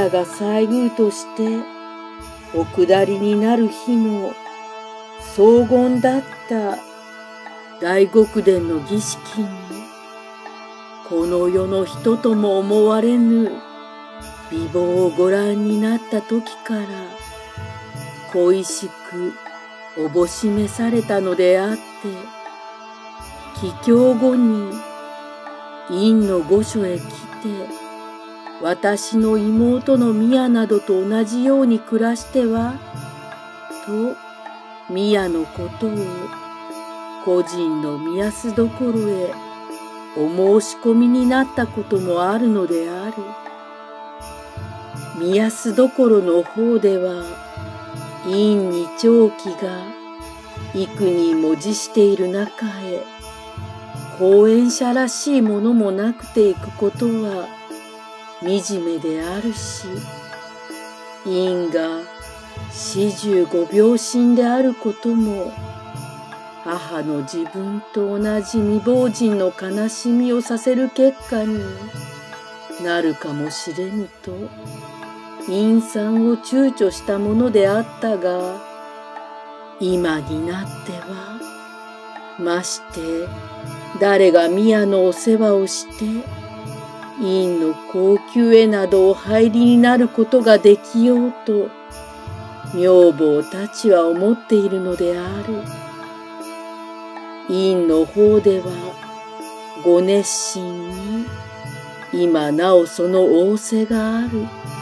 らが西宮としてお下りになる日の荘厳だった大極殿の儀式に、この世の人とも思われぬ美貌をご覧になった時から恋しくおぼしめされたのであって、帰郷後に院の御所へ来て、私の妹の宮などと同じように暮らしては、と宮のことを個人の宮須所へお申し込みになったこともあるのである。宮須所の方では、院に長期が幾人も辞している中へ、後援者らしいものもなくていくことは惨めであるし、院が45病身であることも、母の自分と同じ未亡人の悲しみをさせる結果になるかもしれぬと、院産を躊躇したものであったが、今になっては、まして誰が宮のお世話をして、院の高級へなどお入りになることができようと、女房たちは思っているのである。院の方では、ご熱心に、今なおその仰せがある。